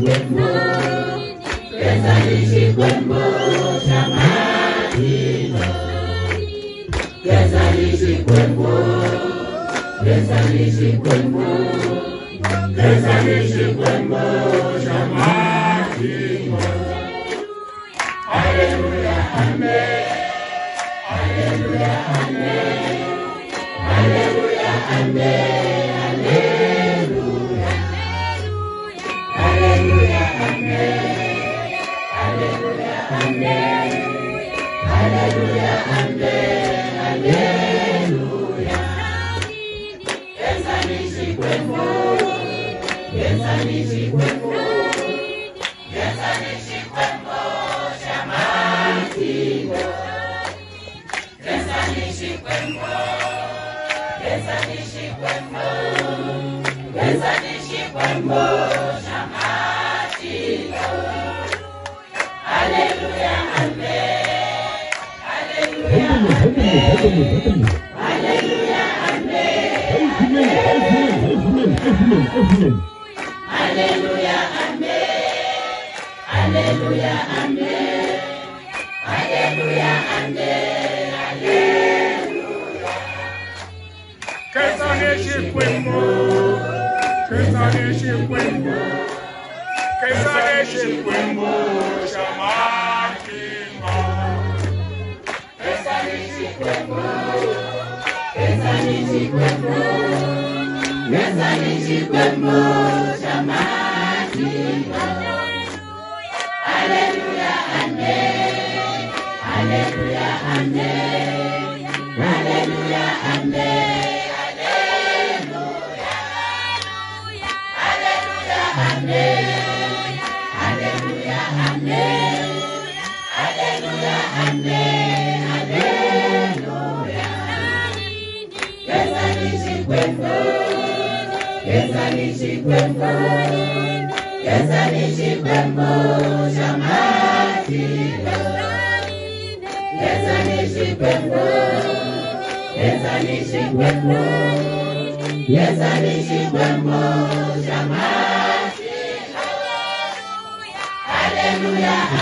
Chikwembo, Kesani Chikwembo, Shamadino. Kesani Chikwembo, Kesani Chikwembo, Kesani Chikwembo, Shamadino. Hallelujah, amen. Hallelujah, amen. Hallelujah, amen. Hallelujah, amen. Hallelujah, amen. Hallelujah, amen. Hallelujah. Kesani Chikwembo, Kesani Chikwembo, Kesani Chikwembo, Shamadino. Kesani Chikwembo, Kesani Chikwembo, Kesani Chikwembo, Shamadino. Hallelujah, amen. Hallelujah, amen. Hallelujah, amen. Hallelujah, amen. Hallelujah, amen. Hallelujah, amen. Hallelujah. Kesani Chikwembo, Kesani Chikwembo, Kesani Chikwembo, Shamadino. Kesani Chikwembo, Kesani Chikwembo, Kesani Chikwembo, Shamadino. Hallelujah, amen. Hallelujah, amen. Hallelujah, amen. Hallelujah, amen. Hallelujah, amen. Hallelujah, amen. Hallelujah. Kesani Chikwembo, Kesani Chikwembo, Kesani Chikwembo, Shamadino. Kesani Chikwembo, Kesani Chikwembo, Kesani Chikwembo, Shamadino. Hallelujah,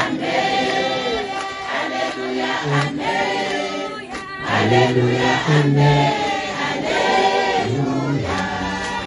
amen. Hallelujah, amen. Hallelujah, amen.